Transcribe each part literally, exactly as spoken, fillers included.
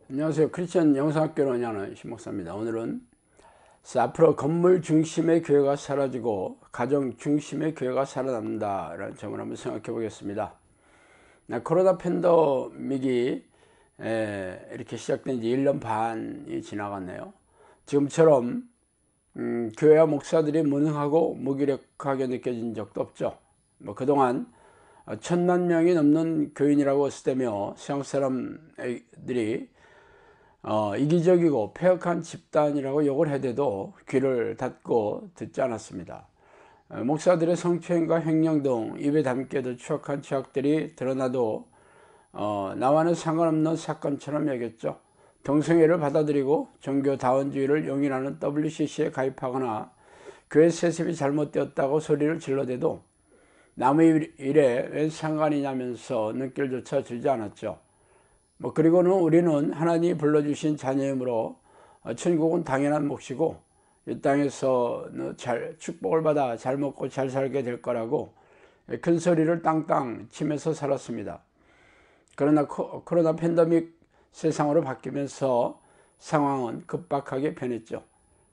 안녕하세요. 크리스천 영상학교로 운영하는 신목사입니다. 오늘은 앞으로 건물 중심의 교회가 사라지고 가정 중심의 교회가 살아남는다 라는 점을 한번 생각해 보겠습니다. 코로나 팬데믹이 이렇게 시작된 지 일 년 반이 지나갔네요. 지금처럼 음, 교회와 목사들이 무능하고 무기력하게 느껴진 적도 없죠. 뭐 그동안 천만 명이 넘는 교인이라고 쓰대며 세상 사람들이 어, 이기적이고 폐역한 집단이라고 욕을 해대도 귀를 닫고 듣지 않았습니다. 어, 목사들의 성추행과 횡령 등 입에 담기에도 추악한 죄악들이 드러나도 어, 나와는 상관없는 사건처럼 여겼죠. 동성애를 받아들이고 종교다원주의를 용인하는 더블유씨씨에 가입하거나 교회 세습이 잘못되었다고 소리를 질러대도 남의 일에 왜 상관이냐면서 눈길조차 들지 않았죠. 뭐 그리고는 우리는 하나님이 불러주신 자녀이므로 천국은 당연한 몫이고 이 땅에서 잘 축복을 받아 잘 먹고 잘 살게 될 거라고 큰 소리를 땅땅 치면서 살았습니다. 그러나 코로나 팬데믹 세상으로 바뀌면서 상황은 급박하게 변했죠.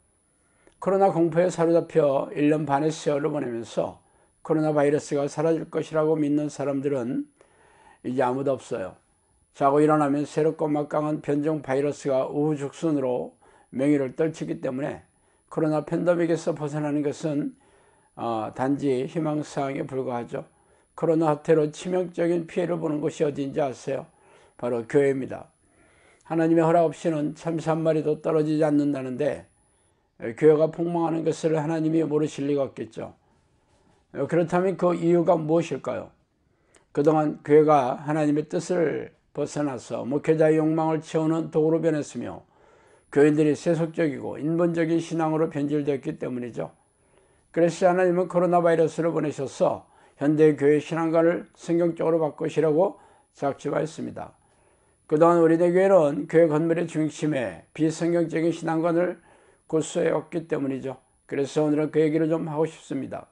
코로나 공포에 사로잡혀 일 년 반의 세월을 보내면서 코로나 바이러스가 사라질 것이라고 믿는 사람들은 이제 아무도 없어요. 자고 일어나면 새롭고 막강한 변종 바이러스가 우후죽순으로 명예를 떨치기 때문에 코로나 팬데믹에서 벗어나는 것은 어, 단지 희망사항에 불과하죠. 코로나 사태로 치명적인 피해를 보는 곳이 어디인지 아세요? 바로 교회입니다. 하나님의 허락 없이는 참새 한 마리도 떨어지지 않는다는데 교회가 폭망하는 것을 하나님이 모르실 리가 없겠죠. 그렇다면 그 이유가 무엇일까요? 그동안 교회가 하나님의 뜻을 벗어나서 목회자의 욕망을 채우는 도구로 변했으며 교인들이 세속적이고 인본적인 신앙으로 변질되었기 때문이죠. 그래서 하나님은 코로나 바이러스를 보내셔서 현대 교회 신앙관을 성경적으로 바꾸시라고 작정하였습니다. 그동안 우리네 교회는 교회 건물의 중심에 비성경적인 신앙관을 고수해왔기 때문이죠. 그래서 오늘은 그 얘기를 좀 하고 싶습니다.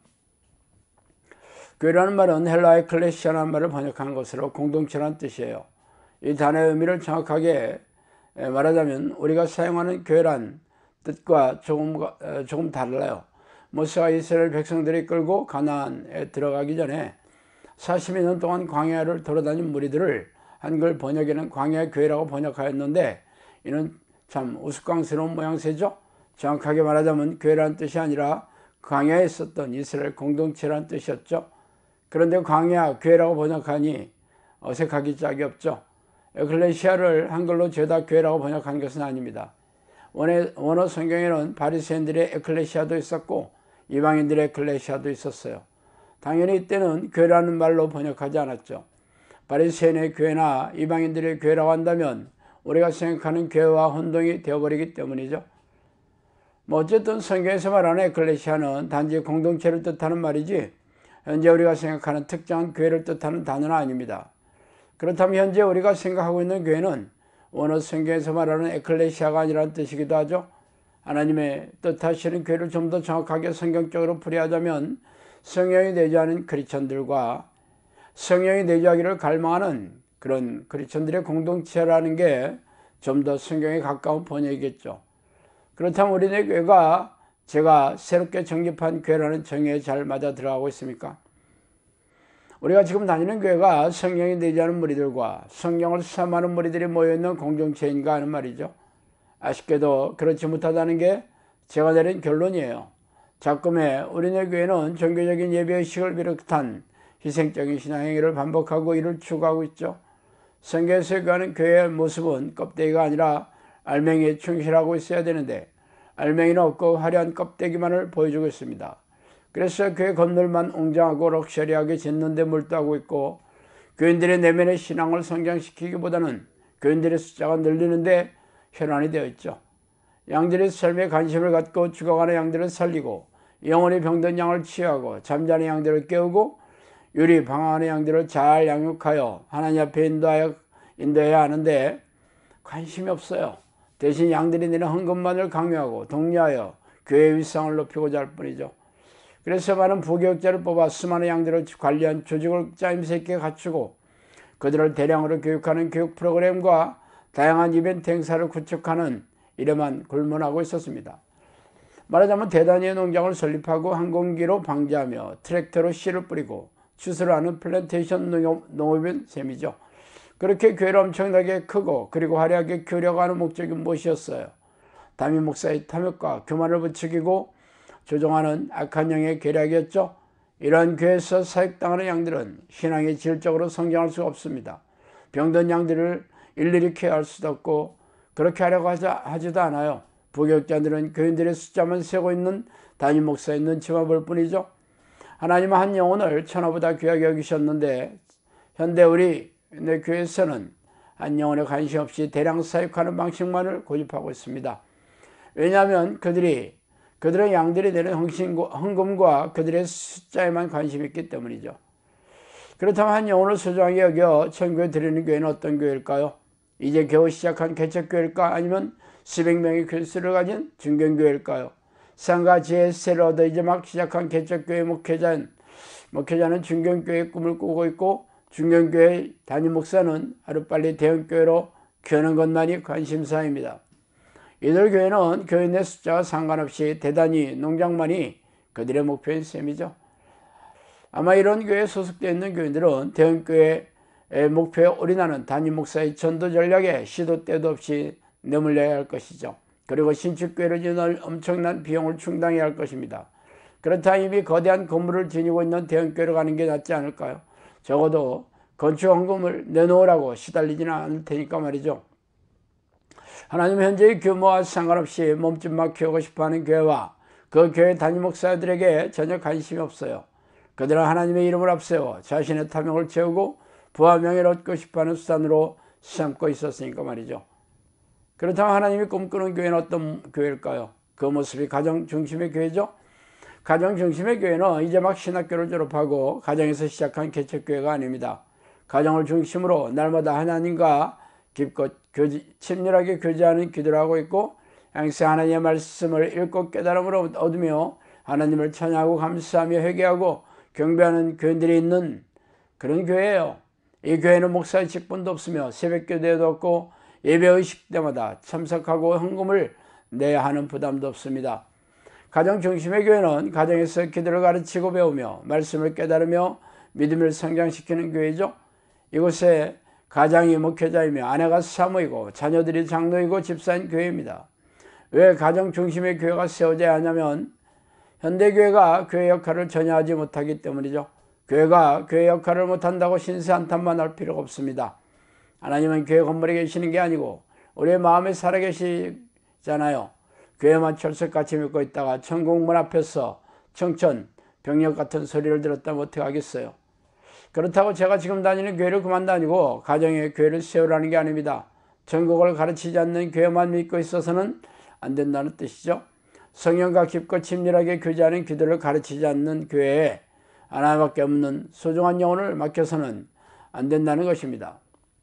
교회라는 말은 헬라의 클레시아라는 말을 번역한 것으로 공동체라는 뜻이에요. 이 단어의 의미를 정확하게 말하자면 우리가 사용하는 교회란 뜻과 조금, 조금 달라요. 모세가 이스라엘 백성들이 끌고 가나안에 들어가기 전에 사십이 년 동안 광야를 돌아다닌 무리들을 한글 번역에는 광야 교회라고 번역하였는데 이는 참 우스꽝스러운 모양새죠. 정확하게 말하자면 교회라는 뜻이 아니라 광야에 있었던 이스라엘 공동체라는 뜻이었죠. 그런데 광야 교회라고 번역하니 어색하기 짝이 없죠. 에클레시아를 한글로 죄다 교회라고 번역한 것은 아닙니다. 원어 성경에는 바리새인들의 에클레시아도 있었고 이방인들의 에클레시아도 있었어요. 당연히 이때는 교회라는 말로 번역하지 않았죠. 바리새인의 교회나 이방인들의 교회라고 한다면 우리가 생각하는 교회와 혼동이 되어버리기 때문이죠. 뭐 어쨌든 성경에서 말하는 에클레시아는 단지 공동체를 뜻하는 말이지 현재 우리가 생각하는 특정한 교회를 뜻하는 단어는 아닙니다. 그렇다면 현재 우리가 생각하고 있는 교회는 원어 성경에서 말하는 에클레시아가 아니라는 뜻이기도 하죠. 하나님의 뜻하시는 교회를 좀 더 정확하게 성경적으로 풀이하자면 성령이 내주하는 크리스천들과 성령이 내주하기를 갈망하는 그런 크리스천들의 공동체라는 게 좀 더 성경에 가까운 번역이겠죠. 그렇다면 우리네 교회가 제가 새롭게 정립한 교회라는 정의에 잘 맞아 들어가고 있습니까? 우리가 지금 다니는 교회가 성령이 내주하는 무리들과 성령을 수험하는 무리들이 모여있는 공동체인가 하는 말이죠. 아쉽게도 그렇지 못하다는 게 제가 내린 결론이에요. 자꾸매 우리네 교회는 종교적인 예배의식을 비롯한 희생적인 신앙행위를 반복하고 이를 추구하고 있죠. 성경에서 얘기하는 교회의 모습은 껍데기가 아니라 알맹이에 충실하고 있어야 되는데 알맹이는 없고 화려한 껍데기만을 보여주고 있습니다. 그래서 교회 건물만 웅장하고 럭셔리하게 짓는 데 몰두하고 있고 교인들의 내면의 신앙을 성장시키기보다는 교인들의 숫자가 늘리는 데 혈안이 되어 있죠. 양들의 삶에 관심을 갖고 죽어가는 양들을 살리고 영혼이 병든 양을 치유하고 잠자는 양들을 깨우고 유리 방황하는 양들을 잘 양육하여 하나님 앞에 인도하여, 인도해야 하는데 관심이 없어요. 대신 양들이 내는 헌금만을 강요하고 독려하여 교회의 위상을 높이고자 할 뿐이죠. 그래서 많은 부교육자를 뽑아 수많은 양들을 관리한 조직을 짜임새 있게 갖추고 그들을 대량으로 교육하는 교육 프로그램과 다양한 이벤트 행사를 구축하는 일에만 굴문하고 있었습니다. 말하자면 대단위의 농장을 설립하고 항공기로 방제하며 트랙터로 씨를 뿌리고 추수를 하는 플랜테이션 농업, 농업인 셈이죠. 그렇게 교회를 엄청나게 크고 그리고 화려하게 키우려고 하는 목적이 무엇이었어요? 담임 목사의 탐욕과 교만을 부추기고 조종하는 악한 영의 계략이었죠. 이러한 교회에서 사육당하는 양들은 신앙의 질적으로 성장할 수가 없습니다. 병든 양들을 일일이 케어할 수도 없고 그렇게 하려고 하자, 하지도 않아요. 부교육자들은 교인들의 숫자만 세고 있는 담임 목사의 눈치만 볼 뿐이죠. 하나님은 한 영혼을 천하보다 귀하게 여기셨는데 현대 우리 내 교회에서는 한 영혼에 관심 없이 대량 사육하는 방식만을 고집하고 있습니다. 왜냐하면 그들이 그들의 양들이 내는 헌금과 그들의 숫자에만 관심이 있기 때문이죠. 그렇다면 한 영혼을 소중하게 여겨 천국에 드리는 교회는 어떤 교회일까요? 이제 겨우 시작한 개척교회일까? 아니면 수백 명의 교수를 가진 중견교회일까요? 상과 지혜의 세를 얻어 이제 막 시작한 개척교회 목회자는, 목회자는 중견교회의 꿈을 꾸고 있고 중견교회 담임 목사는 하루빨리 대형교회로 키우는 것만이 관심사입니다. 이들 교회는 교인 의 숫자와 상관없이 대단히 농장만이 그들의 목표인 셈이죠. 아마 이런 교회에 소속되어 있는 교인들은 대형교회의 목표에 올인하는 담임 목사의 전도 전략에 시도 때도 없이 내몰려야 할 것이죠. 그리고 신축교회를 짓는 엄청난 비용을 충당해야 할 것입니다. 그렇다면 이미 거대한 건물을 지니고 있는 대형교회로 가는 게 낫지 않을까요? 적어도 건축 헌금을 내놓으라고 시달리지는 않을 테니까 말이죠. 하나님은 현재의 규모와 상관없이 몸집만 키우고 싶어하는 교회와 그 교회 담임 목사들에게 전혀 관심이 없어요. 그들은 하나님의 이름을 앞세워 자신의 탐욕을 채우고 부와 명예를 얻고 싶어하는 수단으로 삼고 있었으니까 말이죠. 그렇다면 하나님이 꿈꾸는 교회는 어떤 교회일까요? 그 모습이 가정 중심의 교회죠. 가정 중심의 교회는 이제 막 신학교를 졸업하고 가정에서 시작한 개척교회가 아닙니다. 가정을 중심으로 날마다 하나님과 깊고 교제, 친밀하게 교제하는 기도를 하고 있고 항상 하나님의 말씀을 읽고 깨달음을 얻으며 하나님을 찬양하고 감사하며 회개하고 경배하는 교인들이 있는 그런 교회예요. 이 교회는 목사의 직분도 없으며 새벽기도도 없고 예배의식 때마다 참석하고 헌금을 내야 하는 부담도 없습니다. 가정 중심의 교회는 가정에서 기도를 가르치고 배우며 말씀을 깨달으며 믿음을 성장시키는 교회죠. 이곳에 가장이 목회자이며 아내가 사모이고 자녀들이 장로이고 집사인 교회입니다. 왜 가정 중심의 교회가 세워져야 하냐면 현대교회가 교회 역할을 전혀 하지 못하기 때문이죠. 교회가 교회 역할을 못한다고 신세 한탄만 할 필요가 없습니다. 하나님은 교회 건물에 계시는 게 아니고 우리의 마음에 살아계시잖아요. 교회만 철석같이 믿고 있다가 천국문 앞에서 청천, 병력 같은 소리를 들었다면 어떻게 하겠어요? 그렇다고 제가 지금 다니는 교회를 그만 다니고 가정의 교회를 세우라는 게 아닙니다. 전국을 가르치지 않는 교회만 믿고 있어서는 안 된다는 뜻이죠. 성령과 깊고 친밀하게 교제하는 기도를 가르치지 않는 교회에 하나밖에 없는 소중한 영혼을 맡겨서는 안 된다는 것입니다.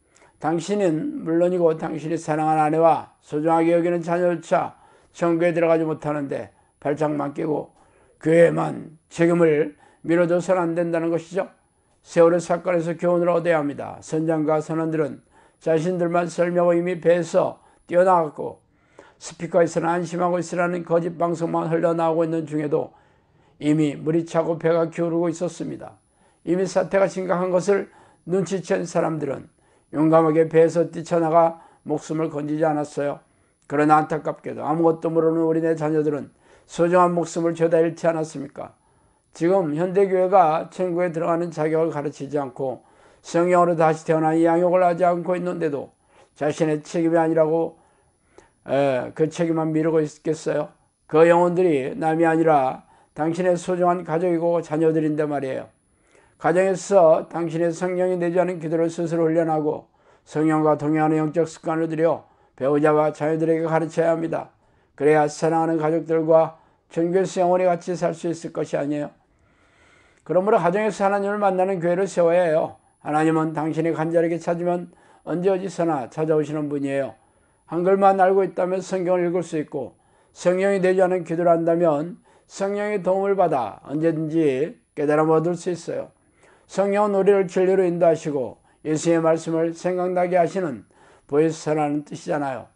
당신은 물론이고 당신이 사랑하는 아내와 소중하게 여기는 자녀조차 천국에 들어가지 못하는데 발짝만 끼고 교회에만 책임을 밀어줘서는 안 된다는 것이죠. 세월의 사건에서 교훈을 얻어야 합니다. 선장과 선원들은 자신들만 설명하고 이미 배에서 뛰어나갔고 스피커에서는 안심하고 있으라는 거짓 방송만 흘러나오고 있는 중에도 이미 물이 차고 배가 기울고 있었습니다. 이미 사태가 심각한 것을 눈치챈 사람들은 용감하게 배에서 뛰쳐나가 목숨을 건지지 않았어요. 그러나 안타깝게도 아무것도 모르는 우리네 자녀들은 소중한 목숨을 죄다 잃지 않았습니까? 지금 현대교회가 천국에 들어가는 자격을 가르치지 않고 성령으로 다시 태어난 양육을 하지 않고 있는데도 자신의 책임이 아니라고 에, 그 책임만 미루고 있겠어요? 그 영혼들이 남이 아니라 당신의 소중한 가족이고 자녀들인데 말이에요. 가정에서 당신의 성령이 내주하는 기도를 스스로 훈련하고 성령과 동행하는 영적 습관을 들여 배우자와 자녀들에게 가르쳐야 합니다. 그래야 사랑하는 가족들과 천국에서 영원히 같이 살 수 있을 것이 아니에요. 그러므로 가정에서 하나님을 만나는 교회를 세워야 해요. 하나님은 당신이 간절하게 찾으면 언제 어디서나 찾아오시는 분이에요. 한글만 알고 있다면 성경을 읽을 수 있고 성령이 내주하는 기도를 한다면 성령의 도움을 받아 언제든지 깨달음을 얻을 수 있어요. 성령은 우리를 진리로 인도하시고 예수의 말씀을 생각나게 하시는 보혜사라는 뜻이잖아요.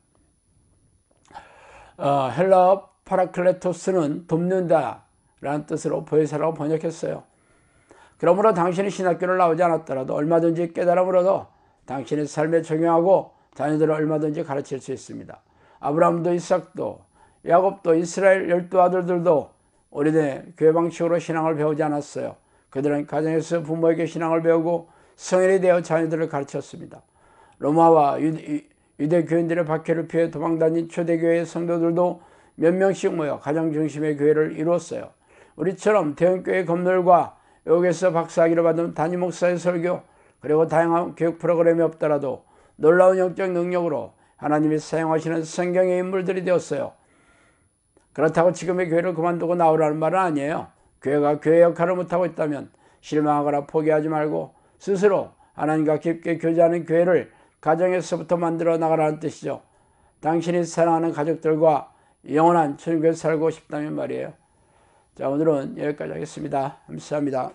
어, 헬라어 파라클레토스는 돕는다 라는 뜻으로 보혜사라고 번역했어요. 그러므로 당신이 신학교를 나오지 않았더라도 얼마든지 깨달음을 얻어 당신의 삶에 적용하고 자녀들을 얼마든지 가르칠 수 있습니다. 아브라함도 이삭도 야곱도 이스라엘 열두 아들들도 오래된 교회 방식으로 신앙을 배우지 않았어요. 그들은 가정에서 부모에게 신앙을 배우고 성인이 되어 자녀들을 가르쳤습니다. 로마와 유대, 유대 교인들의 박해를 피해 도망다닌 초대교회의 성도들도 몇 명씩 모여 가정 중심의 교회를 이루었어요. 우리처럼 대형교회 건물과 외국에서 박사학위를 받은 담임 목사의 설교 그리고 다양한 교육 프로그램이 없더라도 놀라운 영적 능력으로 하나님이 사용하시는 성경의 인물들이 되었어요. 그렇다고 지금의 교회를 그만두고 나오라는 말은 아니에요. 교회가 교회 역할을 못하고 있다면 실망하거나 포기하지 말고 스스로 하나님과 깊게 교제하는 교회를 가정에서부터 만들어 나가라는 뜻이죠. 당신이 사랑하는 가족들과 영원한 천국에 살고 싶다면 말이에요. 자, 오늘은 여기까지 하겠습니다. 감사합니다.